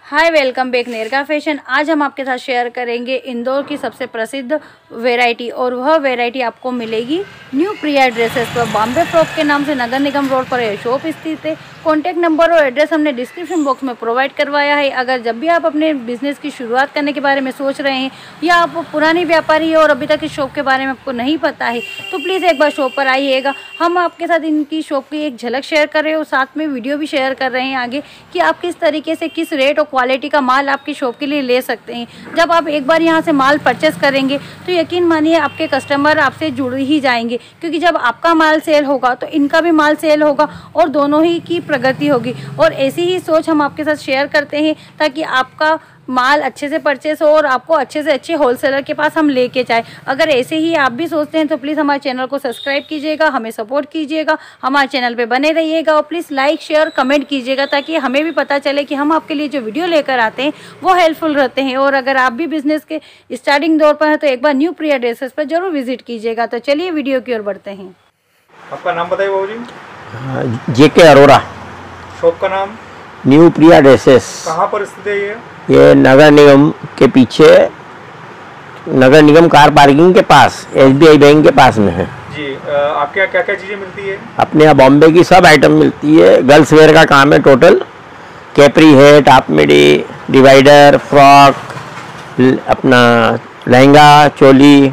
हाय welcome back नेरगा fashion. आज हम आपके साथ शेयर करेंगे इंदौर की सबसे प्रसिद्ध वैरायटी, और वह वैरायटी आपको मिलेगी न्यू प्रिया ड्रेसेस पर। बॉम्बे फ्रॉक के नाम से नगर निगम रोड पर यह शॉप स्थित है। कॉन्टैक्ट नंबर और एड्रेस हमने डिस्क्रिप्शन बॉक्स में प्रोवाइड करवाया है। अगर जब भी आप अपने बिजनेस की शुरुआत करने के बारे में सोच रहे हैं या आप पुरानी व्यापारी है और अभी तक इस शॉप के बारे में आपको नहीं पता है, तो प्लीज़ एक बार शॉप पर आइएगा। हम आपके साथ इनकी शॉप की एक झलक शेयर कर रहे हैं और साथ में वीडियो भी शेयर कर रहे हैं आगे कि आप किस तरीके से किस रेट और क्वालिटी का माल आपकी शॉप के लिए ले सकते हैं। जब आप एक बार यहाँ से माल परचेस करेंगे तो यकीन मानिए आपके कस्टमर आपसे जुड़ ही जाएंगे, क्योंकि जब आपका माल सेल होगा तो इनका भी माल सेल होगा और दोनों ही की प्रगति होगी। और ऐसी ही सोच हम आपके साथ शेयर करते हैं ताकि आपका माल अच्छे से परचेस हो और आपको अच्छे से अच्छे होलसेलर के पास हम लेके जाए। अगर ऐसे ही आप भी सोचते हैं तो प्लीज़ हमारे चैनल को सब्सक्राइब कीजिएगा, हमें सपोर्ट कीजिएगा, हमारे चैनल पे बने रहिएगा और प्लीज़ लाइक शेयर कमेंट कीजिएगा ताकि हमें भी पता चले कि हम आपके लिए जो वीडियो लेकर आते हैं वो हेल्पफुल रहते हैं। और अगर आप भी बिजनेस के स्टार्टिंग दौर पर हैं तो एक बार न्यू प्रिया ड्रेसेस पर जरूर विजिट कीजिएगा। तो चलिए वीडियो की ओर बढ़ते हैं। आपका नाम बताइए बाबू जी। जेके अरोरा। शॉप का नाम न्यू प्रिया ड्रेसेस। कहाँ पर स्थित है ये नगर निगम के पीछे, नगर निगम कार पार्किंग के पास, SBI बैंक के पास में है जी। आपके यहाँ क्या क्या चीज़ें मिलती है? अपने यहाँ बॉम्बे की सब आइटम मिलती है। गर्ल्स वेयर का काम है टोटल। कैपरी है, टॉप मिडी, डिवाइडर, फ्रॉक, अपना लहंगा, चोली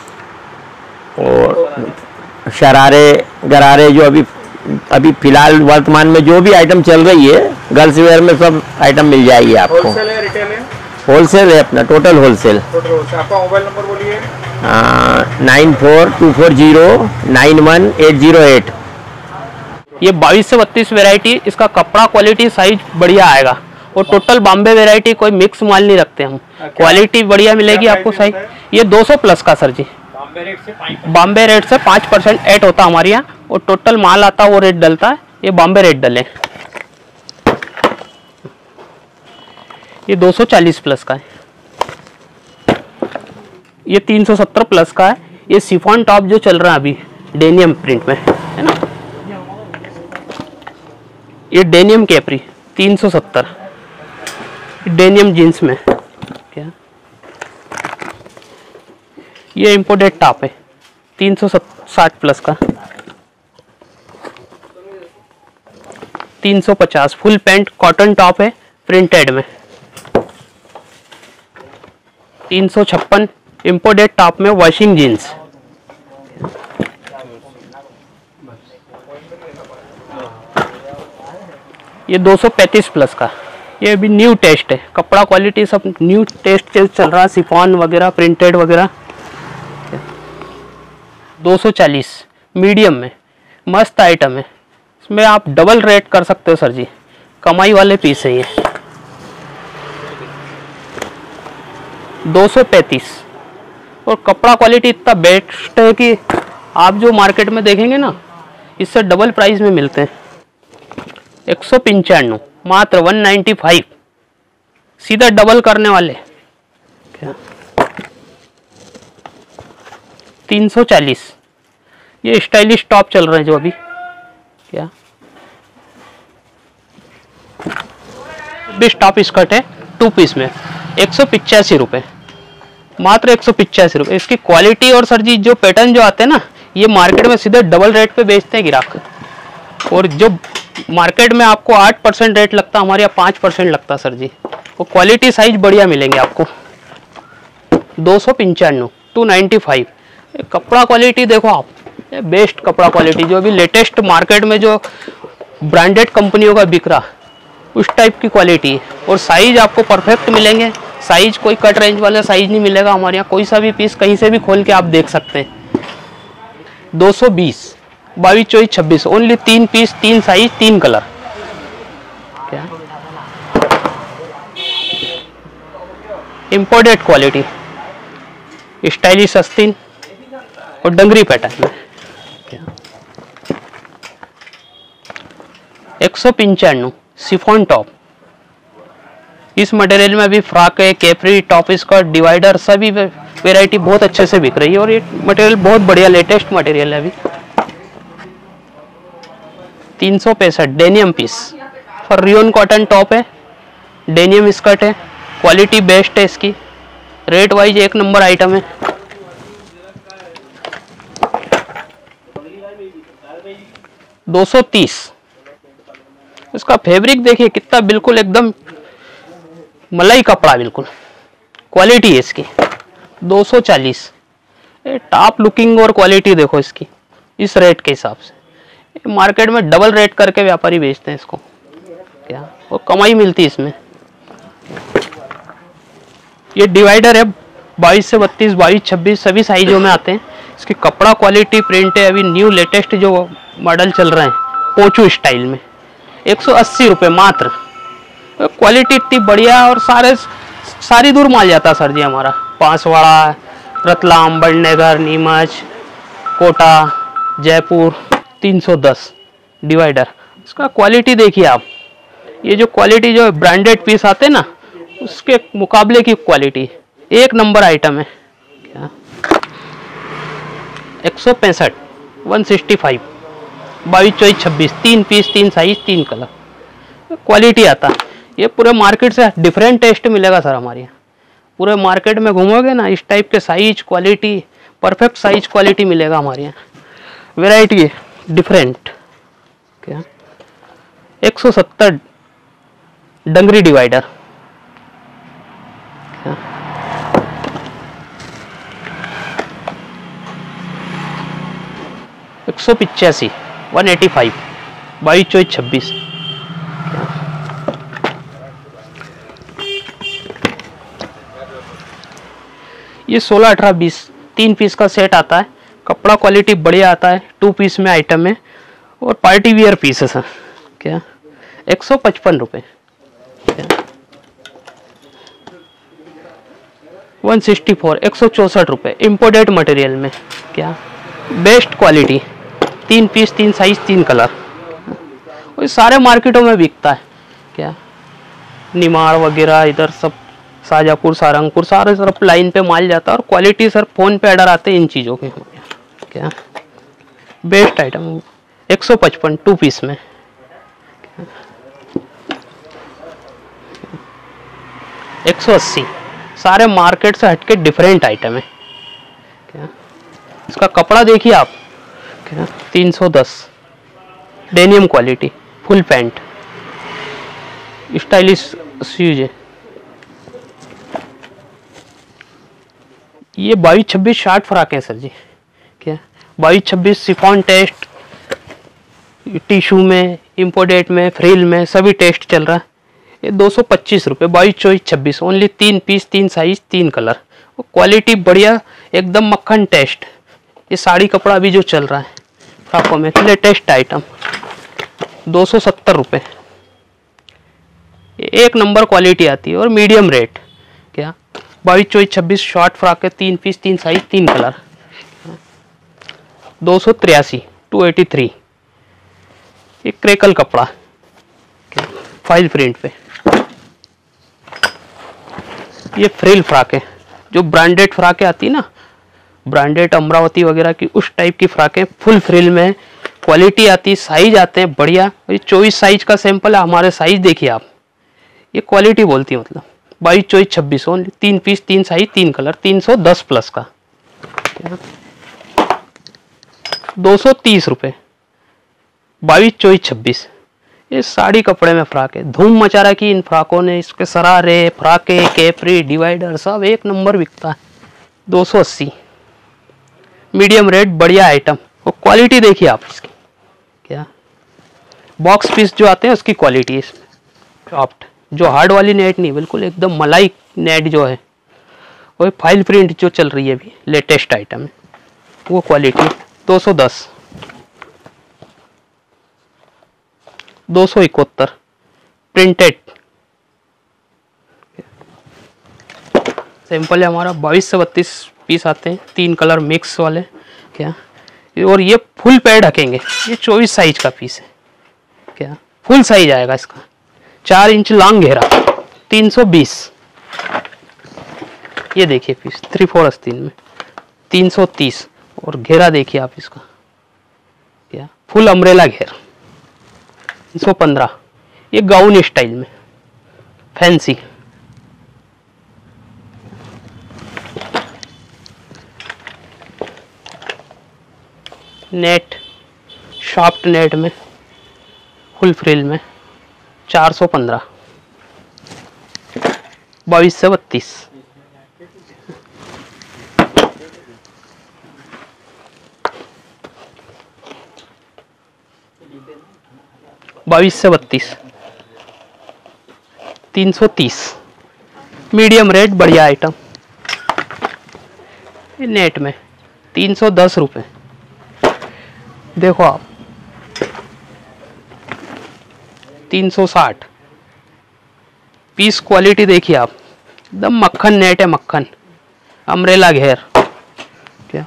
और शरारे गरारे, जो अभी फिलहाल वर्तमान में जो भी आइटम चल रही है गर्ल्स वेयर में सब आइटम मिल जाएगी आपको। होलसेल है, रिटेल है? होलसेल है अपना, टोटल होलसेल। आपका मोबाइल नंबर बोलिए। 9424091808। ये 22 से 32 वैरायटी, इसका कपड़ा क्वालिटी साइज बढ़िया आएगा और टोटल बॉम्बे वैरायटी, कोई मिक्स माल नहीं रखते हम। क्वालिटी बढ़िया मिलेगी आपको। साइज ये 200 प्लस का सर जी। बॉम्बे रेट से 5% ऐड होता हमारे यहाँ और टोटल माल आता वो रेट डलता है। ये बॉम्बे रेट डले। ये 240 प्लस का है। ये 370 प्लस का है। ये शिफॉन टॉप जो चल रहा है अभी डेनियम प्रिंट में, है ना। ये डेनियम कैपरी 370। डेनियम जीन्स में क्या, ये इम्पोर्टेड टॉप है 360 प्लस का। 350 फुल पैंट कॉटन टॉप है प्रिंटेड में। 356 इम्पोर्टेड टॉप में वॉशिंग जीन्स। ये 235 प्लस का। ये अभी न्यू टेस्ट है, कपड़ा क्वालिटी सब न्यू टेस्ट चल रहा है, शिफॉन वगैरह प्रिंटेड वगैरह। 240 मीडियम में मस्त आइटम है। इसमें आप डबल रेट कर सकते हो सर जी, कमाई वाले पीस है ये। 235 और कपड़ा क्वालिटी इतना बेस्ट है कि आप जो मार्केट में देखेंगे ना, इससे डबल प्राइस में मिलते हैं। 195 मात्र 195, सीधा डबल करने वाले। क्या 340 ये स्टाइलिश टॉप चल रहे हैं जो अभी। क्या 20 टॉप स्कर्ट है 2 पीस में 185 रुपये, मात्र 185 रुपये। इसकी क्वालिटी और सर जी जो पैटर्न जो आते हैं ना, ये मार्केट में सीधे डबल रेट पे बेचते हैं ग्राहक। और जो मार्केट में आपको 8% रेट लगता है, हमारे यहाँ 5% लगता है सर जी। वो क्वालिटी साइज बढ़िया मिलेंगे आपको। 295 295। कपड़ा क्वालिटी देखो आप, बेस्ट कपड़ा क्वालिटी जो अभी लेटेस्ट मार्केट में जो ब्रांडेड कंपनियों का बिक रहा, उस टाइप की क्वालिटी। और साइज आपको परफेक्ट मिलेंगे। साइज कोई कट रेंज वाला साइज नहीं मिलेगा हमारे यहाँ। कोई सा भी पीस कहीं से भी खोल के आप देख सकते हैं। 220 22 24 26 ओनली 3 पीस, 3 साइज, 3 कलर। क्या इम्पोर्टेड क्वालिटी, स्टाइलिश आस्तीन और डंगरी पैटर्न में। 195 शिफॉन टॉप। इस मटेरियल में अभी फ्रॉक है, कैपरी, टॉप स्कर्ट, डिवाइडर, सभी वैरायटी बहुत अच्छे से बिक रही है। और ये मटेरियल बहुत बढ़िया लेटेस्ट मटेरियल है अभी। 365 डेनियम पीस और रियोन कॉटन टॉप है, डेनियम स्कर्ट है, क्वालिटी बेस्ट है इसकी, रेट वाइज एक नंबर आइटम है। $230। इसका फैब्रिक देखिए कितना बिल्कुल एकदम मलाई कपड़ा, बिल्कुल क्वालिटी है इसकी। 240। टॉप लुकिंग और क्वालिटी देखो इसकी इस रेट के हिसाब से। मार्केट में डबल रेट करके व्यापारी बेचते हैं इसको, क्या और कमाई मिलती है इसमें। ये डिवाइडर है 22 से 32, 22, 26 सभी साइजों में आते हैं। इसकी कपड़ा क्वालिटी, प्रिंट है, अभी न्यू लेटेस्ट जो मॉडल चल रहे हैं पोचू स्टाइल में। 180 रुपये मात्र। क्वालिटी इतनी बढ़िया और सारी दूर माल जाता सर जी हमारा। बांसवाड़ा, रतलाम, बड़नगर, नीमच, कोटा, जयपुर। 310 डिवाइडर। इसका क्वालिटी देखिए आप, ये जो क्वालिटी जो ब्रांडेड पीस आते हैं ना उसके मुकाबले की क्वालिटी एक नंबर आइटम है। क्या 165, 165, 22, 24, 26, 3 पीस, 3 साइज, 3 कलर। क्वालिटी आता है ये पूरे मार्केट से डिफरेंट टेस्ट मिलेगा सर हमारे यहाँ। पूरे मार्केट में घूमोगे ना इस टाइप के size, quality, perfect size quality मिलेगा हमारे यहाँ। वैरायटी है डिफरेंट। क्या 170 डंगरी डिवाइडर। 185, 185, 22, 24, 26। ये 16, 18, 20 3 पीस का सेट आता है। कपड़ा क्वालिटी बढ़िया आता है। 2 पीस में आइटम है और पार्टी वियर पीस है सर। क्या 155 रुपये। 164, 164 रुपये इम्पोर्टेड मटेरियल में। क्या best quality, 3 piece, 3 size, 3 colour. और सारे मार्केटों में बिकता है। क्या निमाड़ वगैरह इधर सब, शाजापुर, सारंगपुर, सारे तरफ लाइन पे माल जाता है। और क्वालिटी सर फोन पे ऑर्डर आते हैं इन चीज़ों के। क्या बेस्ट आइटम। 155 2 पीस में। 180 सारे मार्केट से हटके डिफरेंट आइटम है। क्या इसका कपड़ा देखिए आप। क्या 310 denim quality, full pant, stylish shoes है। ये 22, 26 शॉर्ट फ्रॉक है सर जी। क्या 22, 26 शिफॉन टेस्ट, टिशू में, इम्पोर्टेड में, फ्रिल में सभी टेस्ट चल रहा है। ये 225 रुपये, 22, 24, 26 only. 3 piece, 3 size, 3 colour. Quality बढ़िया एकदम मक्खन टेस्ट। ये साड़ी कपड़ा अभी जो चल रहा है फ्रॉकों में लेटेस्ट आइटम। 270 रुपये। एक नंबर क्वालिटी आती है और मीडियम रेट। क्या 22, 24, 26 शॉर्ट फ्रॉक है। 3 पीस, 3 साइज, 3 कलर। 283, 283। एक क्रेकल कपड़ा फाइल प्रिंट पे। ये फ्रिल फ्रॉक है, जो ब्रांडेड फ्रॉकें आती है ना, ब्रांडेड अमरावती वगैरह की, उस टाइप की फ्रॉकें फुल फ्रिल में। क्वालिटी आती, साइज आते हैं बढ़िया। ये 24 साइज का सैंपल है, हमारे साइज देखिए आप। ये क्वालिटी बोलती है मतलब 22, 24, 26 only. 3 piece, 3 size, 3 colour. 310 plus का। 230 रुपये, 22, 24, 26। ये साड़ी कपड़े में फ्रॉक है, धूम मचा रखी इन फ्रॉकों ने। इसके सरारे, फ्रॉके, कैपरी, डिवाइडर सब एक नंबर बिकता है। 280 मीडियम रेट, बढ़िया आइटम। और क्वालिटी देखिए आप इसकी। क्या बॉक्स पीस जो आते हैं उसकी क्वालिटी है इसमें सॉफ्ट, जो हार्ड वाली नेट नहीं, बिल्कुल एकदम मलाई नेट जो है। वही फाइल प्रिंट जो चल रही है अभी लेटेस्ट आइटम है, वो क्वालिटी। 210, 271 प्रिंटेड सैंपल है हमारा। 22 से 32 पीस आते हैं, 3 कलर मिक्स वाले। क्या और ये फुल पैड ढकेंगे। ये 24 साइज का पीस है। क्या फुल साइज आएगा इसका, 4 इंच लॉन्ग घेरा। 320। ये देखिए पीस 3/4 आस्तीन में 330। और घेरा देखिए आप इसका। क्या फुल अम्ब्रेला घेरा। 315। ये गाउन स्टाइल में फैंसी, नेट, शॉफ्ट नेट में फुल फ्रिल में 415, 22 से 32, 22 से 32, 330, मीडियम रेट, बढ़िया आइटम। नेट में 310 रुपये। देखो आप 360 पीस, क्वालिटी देखिए आप, एकदम मक्खन नेट है, मक्खन अम्ब्रेला घेर। क्या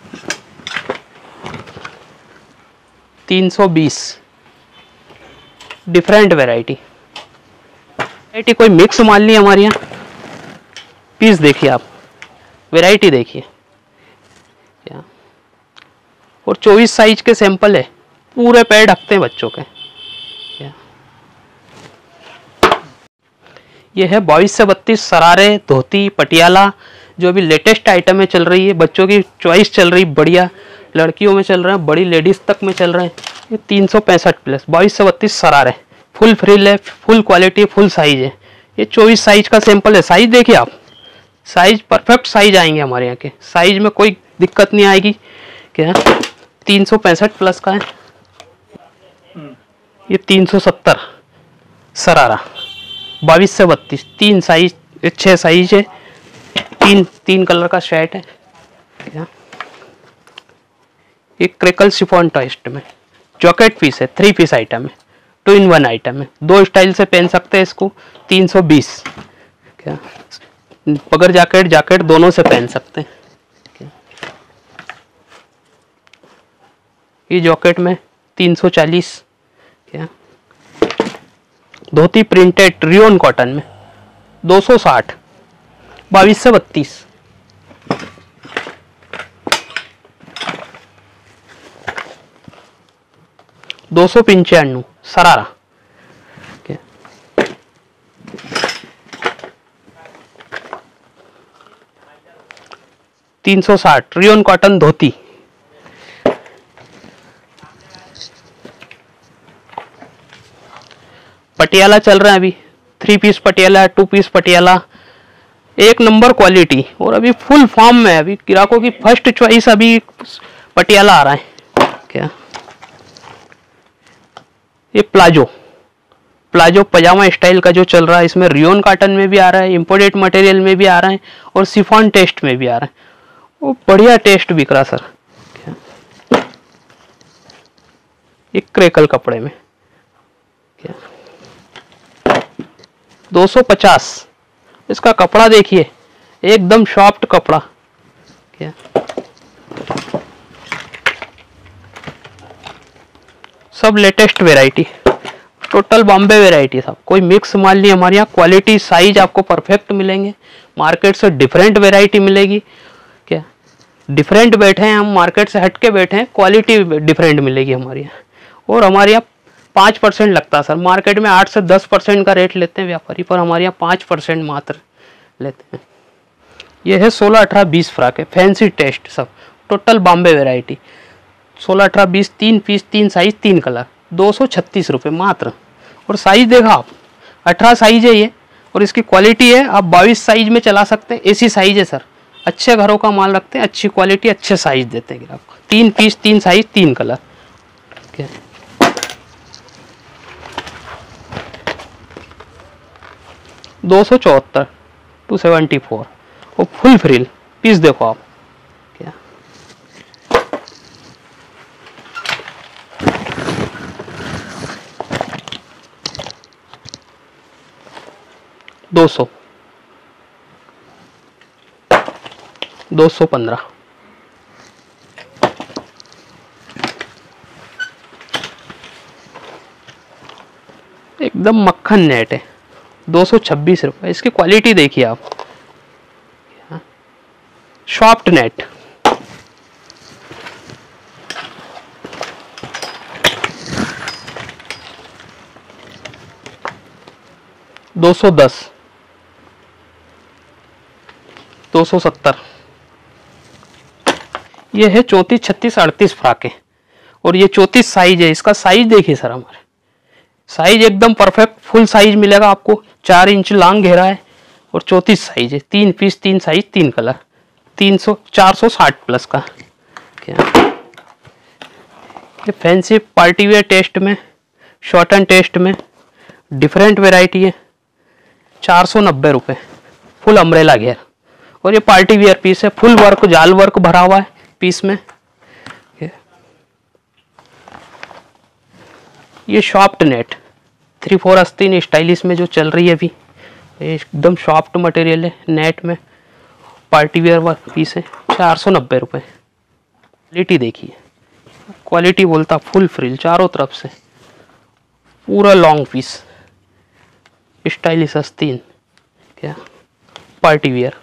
320, डिफरेंट वैरायटी कोई मिक्स माल नहीं हमारे यहाँ। पीस देखिए आप, वैरायटी देखिए क्या, और 24 साइज के सैंपल है, पूरे पैर ढकते हैं बच्चों के। क्या ये है 22 से 32 सरारे, धोती, पटियाला, जो अभी लेटेस्ट आइटम में चल रही है, बच्चों की चॉइस चल रही, बढ़िया, लड़कियों में चल रहे हैं, बड़ी लेडीज तक में चल रहे हैं। ये 365 प्लस 22 से 32 सरारे, फुल फ्रिल है, फुल क्वालिटी, फुल साइज है। ये 24 साइज का सैंपल है। साइज देखिए आप, साइज परफेक्ट साइज आएंगे हमारे यहाँ के, साइज में कोई दिक्कत नहीं आएगी। क्या 365 प्लस का है। ये 370 सरारा, 22 से 32, 3 साइज, 6 साइज है, तीन कलर का शर्ट है। क्या ये क्रेकल शिफॉन ट्विस्ट में जॉकेट पीस है, 3 पीस आइटम है, 2 in 1 आइटम है, 2 स्टाइल से पहन सकते हैं इसको। 320, क्या बगैर जैकेट, जैकेट दोनों से पहन सकते हैं। क्या ये जॉकेट में 340, क्या धोती प्रिंटेड रियोन कॉटन में 260, 22 से 32, 295 सरारा। क्या 360 रियोन कॉटन धोती। पटियाला चल रहा है अभी, 3 पीस पटियाला, 2 पीस पटियाला, एक नंबर क्वालिटी, और अभी फुल फॉर्म में है। अभी ग्राहकों की फर्स्ट चॉइस अभी पटियाला आ रहा है। क्या ये प्लाजो पजामा स्टाइल का जो चल रहा है, इसमें रियोन कॉटन में भी आ रहा है, इंपोर्टेड मटेरियल में भी आ रहा है, और शिफॉन टेस्ट में भी आ रहा है। वो बढ़िया टेस्ट बिक रहा सर। ये क्रेकल कपड़े में क्या 250, इसका कपड़ा देखिए, एकदम सॉफ्ट कपड़ा। क्या सब latest variety, total Bombay variety, सब कोई मिक्स माल नहीं हमारे यहाँ। क्वालिटी, साइज आपको परफेक्ट मिलेंगे, मार्केट से डिफरेंट वैरायटी मिलेगी। क्या डिफरेंट बैठे हैं हम, मार्केट से हट के बैठे हैं, क्वालिटी डिफरेंट मिलेगी हमारे यहाँ। और हमारे यहाँ 5% लगता है सर, मार्केट में 8 से 10% का रेट लेते हैं व्यापारी, पर हमारे यहाँ 5% मात्र लेते हैं। ये है 16, 18, 20 फ्रॉक है, फैंसी टेस्ट, सब total Bombay variety. 16, 18, 20, 3 piece, 3 size, 3 colour, 236 रुपये मात्र। और साइज देखा आप, 18 साइज है ये, और इसकी क्वालिटी है, आप 22 साइज में चला सकते हैं। ऐसी साइज है सर, अच्छे घरों का माल रखते हैं, अच्छी क्वालिटी, अच्छे साइज देते हैं ग्राहक को। 3 पीस, 3 साइज, 3 कलर। क्या 274, 274, और फुल फ्रिल पीस देखो आप। क्या 200, 215, एकदम मक्खन नेट है, 226 रुपये। इसकी क्वालिटी देखिए आप, सॉफ्ट नेट, 210, 270। ये है 34, 36, 38 फ्राक है और ये 34 साइज है। इसका साइज देखिए सर, हमारे साइज एकदम परफेक्ट फुल साइज मिलेगा आपको। 4 इंच लॉन्ग घेरा है और 34 साइज है। 3 पीस, 3 साइज, 3 कलर, 460 प्लस का। क्या ये फैंसी पार्टी वेयर टेस्ट में, शॉर्ट एंड टेस्ट में डिफरेंट वेराइटी है। 490 रुपये फुल अम्ब्रेला घेर और ये पार्टी वेयर पीस है। फुल वर्क, जाल वर्क भरा हुआ है पीस में। ये सॉफ्ट नेट 3/4 आस्तीन स्टाइलिश में जो चल रही है अभी, एकदम सॉफ्ट मटेरियल है नेट में, पार्टी वेयर वर्क पीस है। 490 रुपये। क्वालिटी देखिए, क्वालिटी बोलता फुल फ्रिल चारों तरफ से, पूरा लॉन्ग पीस, स्टाइलिश आस्तीन, क्या पार्टी वेयर।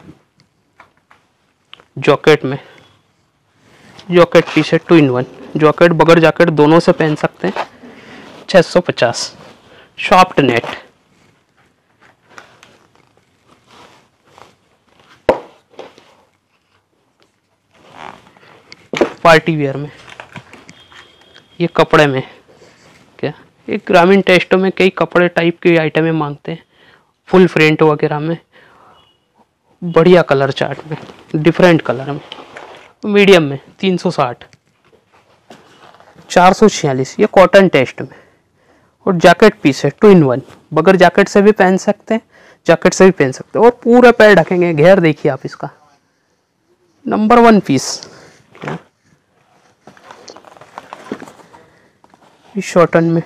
जॉकेट में, जॉकेट पीस है 2 in 1, जॉकेट बगैर जैकेट दोनों से पहन सकते हैं। 650। सॉफ्ट नेट, पार्टी वेयर में, ये कपड़े में, क्या ये ग्रामीण टेस्टों में कई कपड़े टाइप की आइटमें मांगते हैं। फुल प्रिंट वगैरह में, बढ़िया कलर चार्ट में, डिफरेंट कलर में, मीडियम में 360। 446 ये कॉटन टेस्ट में और जैकेट पीस है 2 in 1, बगैर जैकेट से भी पहन सकते हैं, जैकेट से भी पहन सकते हैं और पूरा पैर ढकेंगे। घेर देखिए आप इसका, नंबर 1 पीस। इस शॉर्टन में,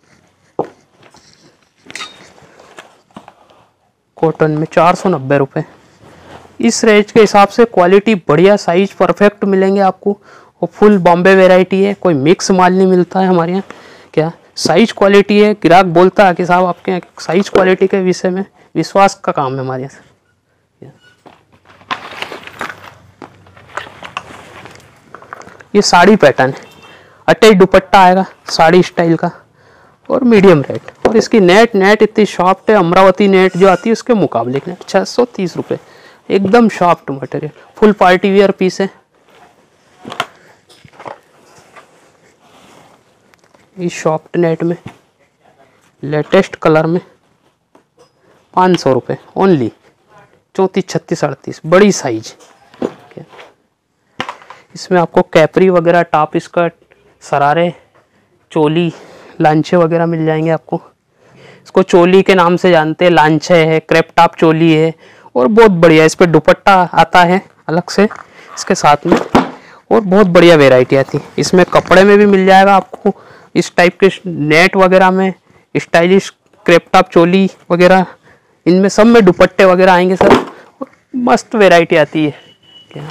कॉटन में 490 रुपये। इस रेंज के हिसाब से क्वालिटी बढ़िया, साइज परफेक्ट मिलेंगे आपको और फुल बॉम्बे वैरायटी है, कोई मिक्स माल नहीं मिलता है हमारे यहाँ। क्या साइज क्वालिटी है, ग्राहक बोलता है कि साहब आपके यहाँ साइज क्वालिटी के विषय में विश्वास का काम है हमारे यहाँ। ये साड़ी पैटर्न है, अटैच दुपट्टा आएगा साड़ी स्टाइल का और मीडियम रेट, और इसकी नेट इतनी सॉफ्ट है, अमरावती नेट जो आती है उसके मुकाबले के। 630 रुपये, एकदम soft material, full party wear piece है। इस सॉफ्ट नेट में लेटेस्ट कलर में 500 रुपये ओनली। 34, 36, 38 बड़ी साइज। इसमें आपको कैपरी वगैरह, टॉप स्कर्ट, सरारे, चोली, लांचे वगैरह मिल जाएंगे आपको। इसको चोली के नाम से जानते हैं, लांचे है, क्रेप टॉप चोली है और बहुत बढ़िया। इस पर दुपट्टा आता है अलग से इसके साथ में और बहुत बढ़िया वैरायटी आती है। इसमें कपड़े में भी मिल जाएगा आपको, इस टाइप के नेट वगैरह में, स्टाइलिश क्रेप टॉप चोली वगैरह, इनमें सब में दुपट्टे वगैरह आएंगे सर, मस्त वैरायटी आती है। क्या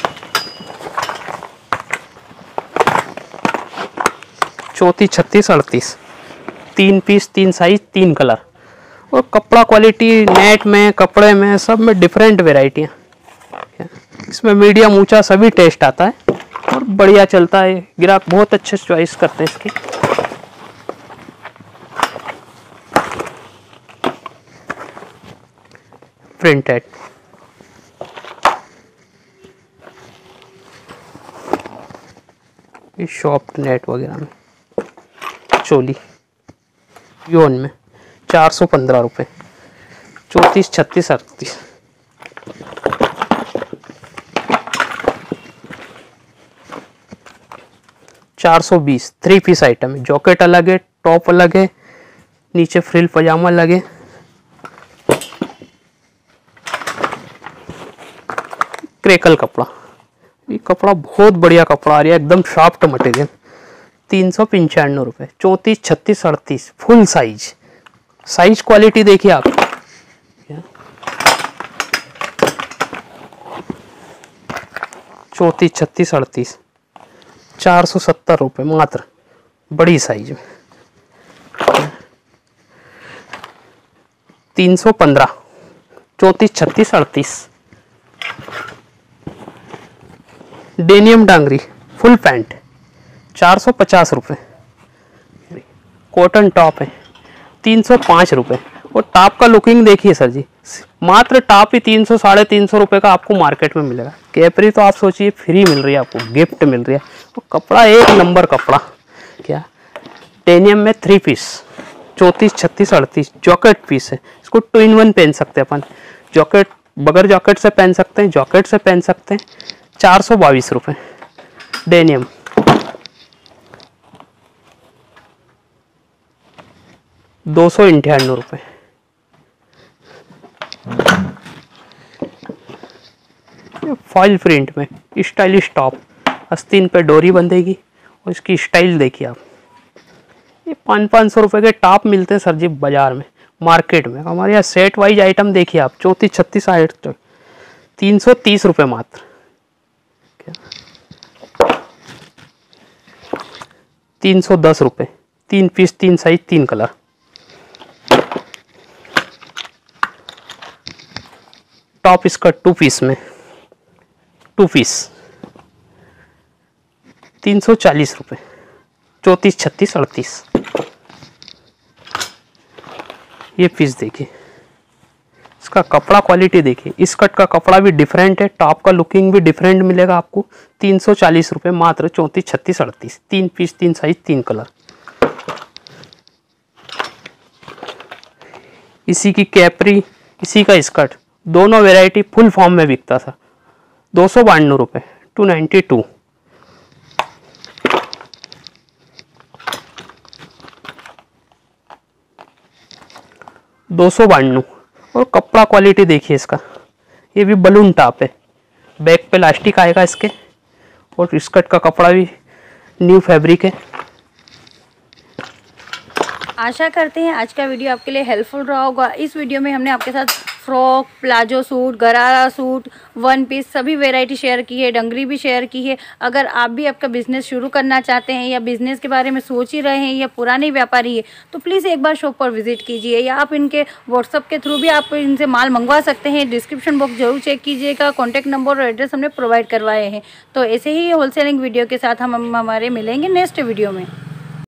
34, 36, 38 3 पीस, 3 साइज, 3 कलर और कपड़ा क्वालिटी नेट में, कपड़े में, सब में डिफरेंट वेराइटियाँ। इसमें मीडियम, ऊंचा सभी टेस्ट आता है और बढ़िया चलता है। ग्राहक बहुत अच्छे चॉइस करते हैं इसकी। प्रिंटेड, सॉफ्ट नेट वगैरह में चोली योन में 415 रुपये। 34, 36, 38 420 3 पीस आइटम है। जॉकेट अलग है, टॉप अलग है, नीचे फ्रिल पजामा अलग है। क्रेकल कपड़ा, ये कपड़ा बहुत बढ़िया कपड़ा आ रहा है, एकदम सॉफ्ट मटेरियल। 395 रुपये। 34, 36, 38 फुल साइज। साइज क्वालिटी देखिए आप। 34, 36, 38 470 रुपये मात्र, बड़ी साइज में। 315, 34, 36, 38 डेनियम डांगरी फुल पैंट 450 रुपये। कॉटन टॉप है 305 रुपये और टॉप का लुकिंग देखिए सर जी, मात्र टॉप ही 300 साढ़े 300 रुपये का आपको मार्केट में मिलेगा। कैपरी तो आप सोचिए फ्री मिल रही है आपको, गिफ्ट मिल रही है। तो कपड़ा एक नंबर कपड़ा, क्या डेनियम में 3 पीस 34 36 38 जॉकेट पीस है। इसको 2 in 1 पहन सकते हैं अपन, जॉकेट बगैर जॉकेट से पहन सकते हैं, जॉकेट से पहन सकते हैं। 422 रुपये डेनियम। ₹298 फॉइल प्रिंट में स्टाइलिश टॉप, आस्तीन पे डोरी बंधेगी और इसकी स्टाइल देखिए आप। ये 500-500 रुपये के टॉप मिलते हैं सर जी बाजार में, मार्केट में। हमारे यहाँ सेट वाइज आइटम देखिए आप, 34 36 आइटम 330 रुपये मात्र। 310 रुपये, 3 पीस 3 साइज 3 कलर। टॉप इसका 2 पीस में 2 पीस 340 रुपये, 34 36 38। ये पीस देखिए, इसका कपड़ा क्वालिटी देखिए, इस कट का कपड़ा भी डिफरेंट है, टॉप का लुकिंग भी डिफरेंट मिलेगा आपको। 340 रुपये मात्र, 34 36 38, 3 पीस 3 साइज 3 कलर। इसी की कैपरी, इसी का स्कर्ट, दोनों वेराइटी फुल फॉर्म में बिकता था। 292 रुपये, 292। और कपड़ा क्वालिटी देखिए इसका, ये भी बलून टॉप है, बैक पे लास्टिक आएगा इसके, और स्कर्ट का कपड़ा भी न्यू फैब्रिक है। आशा करते हैं आज का वीडियो आपके लिए हेल्पफुल रहा होगा। इस वीडियो में हमने आपके साथ frock, palazzo suit, gharara suit, 1 piece सभी वैरायटी शेयर की है, डंगरी भी शेयर की है। अगर आप भी आपका बिजनेस शुरू करना चाहते हैं या बिजनेस के बारे में सोच ही रहे हैं या पुराने व्यापारी है, तो प्लीज़ एक बार शॉप पर विजिट कीजिए, या आप इनके व्हाट्सअप के थ्रू भी आप इनसे माल मंगवा सकते हैं। डिस्क्रिप्शन बॉक्स जरूर चेक कीजिएगा, कॉन्टैक्ट नंबर और एड्रेस हमने प्रोवाइड करवाए हैं। तो ऐसे ही होलसेलिंग वीडियो के साथ हम हमारे मिलेंगे नेक्स्ट वीडियो में।